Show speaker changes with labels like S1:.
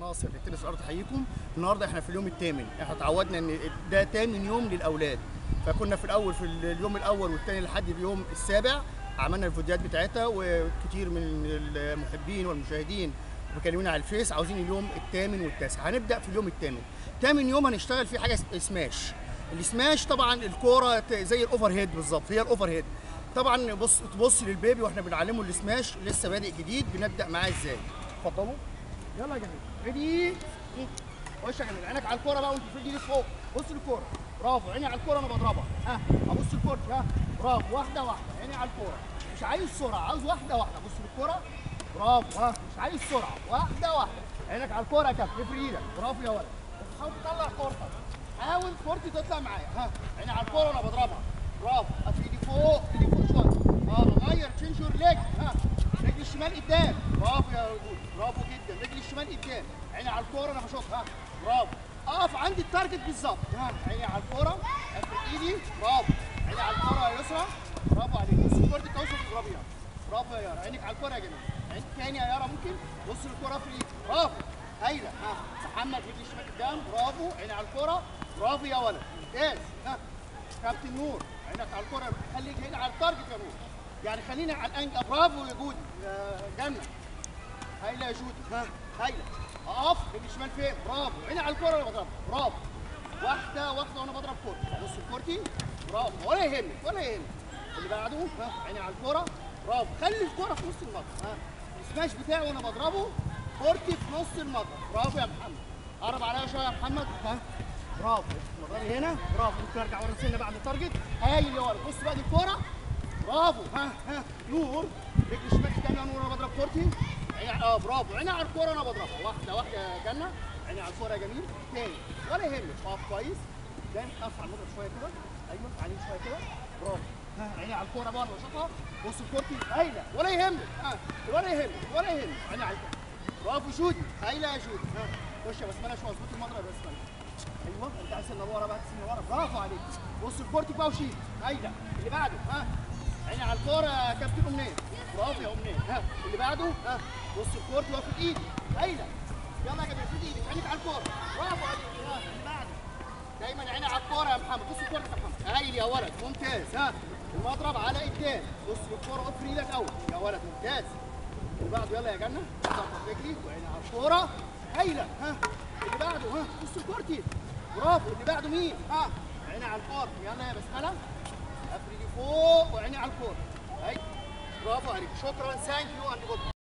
S1: ناصر للتنس الارض تحييكم. النهارده احنا في اليوم الثامن، احنا اتعودنا ان ده تامن يوم للاولاد، فكنا في الاول في اليوم الاول والثاني لحد اليوم السابع عملنا الفيديوهات بتاعتها، وكتير من المحبين والمشاهدين بيكلمونا على الفيس عاوزين اليوم الثامن والتاسع. هنبدا في اليوم الثامن. ثامن يوم هنشتغل فيه حاجه سماش. السماش طبعا الكوره زي الاوفر هيد بالظبط، هي الاوفر هيد. طبعا تبص للبيبي واحنا بنعلمه السماش لسه بادئ جديد، بنبدا معاه ازاي. اتفضلوا يلا يا جميل. ريدي، خش يا جميل. عينك على الكوره بقى وانت في ايدي فوق. بص للكوره، برافو. عيني على الكوره انا بضربها، ابص الكوره، برافو. واحده واحده، عيني على الكوره. مش عايز سرعه، عاوز واحده واحده. بص للكوره، برافو. مش عايز سرعه، واحده واحده. عينك على الكوره يا كابتن، افرد ايدك، برافو يا ولد. حاول تطلع كورتك، حاول كورتي تطلع معايا. عيني على الكوره وانا بضربها، برافو. ايدي فوق، ايدي فوق شويه. غير تشينج يور ليج. رجل الشمال قدام، برافو يا ولد، برافو جدا. رجل الشمال قدام، عيني على الكوره انا بشوطها، برافو. اقف عند التارجت بالظبط. عيني على الكوره، افرد ايدي، برافو. عيني على الكوره يا يسرا، برافو عليك. بص كورتك توصل تضربيها، برافو يا يارا. عينك على الكوره يا جميل. عين تاني يا يارا ممكن. بص للكوره، افرد ايدي، برافو. هايله. محمد رجل الشمال قدام، برافو. عيني على الكوره، برافو يا ولد، ممتاز. كابتن نور، عينك على الكوره، خليك هنا على التارجت يا نور، يعني خلينا على الانجل. برافو يا جودي، جنة. هايله يا جودي، هايله. اقف رجل الشمال فين، برافو. عيني على الكوره وانا بضربها، برافو. واحده واحده وانا بضرب كورتي. بص لكورتي، برافو، ولا يهمك ولا يهمك. اللي بعده، عيني على الكوره، برافو. خلي الكوره في نص المضرب. السماش بتاعي وانا بضربه كورتي في نص المضرب، برافو يا محمد. قرب عليا شويه يا محمد، برافو. مضربي هنا، برافو. ممكن ارجع ورا سنه بعد التارجت. هايل يا ولد. بص بقى دي الكوره، برافو. نور رجل الشمال الثانيه يا نور وانا بضرب كورتي. برافو. عيني على الكوره وانا بضربها، واحده واحده يا جنه. عيني على الكوره يا جميل. تاني ولا يهمك، اقف كويس. دايما اقف على المضرب شويه كده، ايوه عليه شويه كده، برافو. عيني على الكوره بقى انا بشوطها. بص الكورتي، هايله ولا يهمك، ولا يهمك ولا يهمك. عيني على الكوره، برافو جودي، هايله يا جودي. خش يا بسمله شويه، اظبط المضرب يا بسمله. ايوه انت عايز سنه ورا بقى، سنه ورا، برافو عليك. بص الكورتي بقى وشيل، هايله. اللي بعده، عيني على الكوره يا كابتن امنيه، برافو يا امنيه. اللي بعده، بص الكورتي واخد ايدي، هايله. يلا يا جماعه، خد ايدك، عينك على الكوره، برافو عليك. اللي بعده دايما عيني على الكوره يا محمد. بص الكوره يا محمد، هايل يا ولد، ممتاز. المضرب على قدام، بص للكوره، افرد ايدك اول يا ولد، ممتاز. اللي بعده يلا يا جنه، ظبط رجلي وعيني على الكوره، هايله. اللي بعده، بص الكورتي، برافو. اللي بعده مين؟ عيني على الكوره، يلا يا بسمله، افردي فوق وعيني على الكوره، هاي، برافو عليك. شكرا، ثانك يو اند جود.